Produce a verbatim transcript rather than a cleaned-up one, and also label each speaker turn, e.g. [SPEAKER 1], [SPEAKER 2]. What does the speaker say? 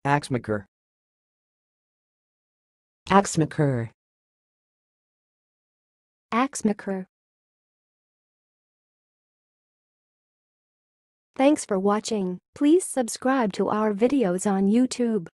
[SPEAKER 1] Axmaker.
[SPEAKER 2] axmaker,
[SPEAKER 3] Axmaker. Thanks for watching. Please subscribe to our videos on YouTube.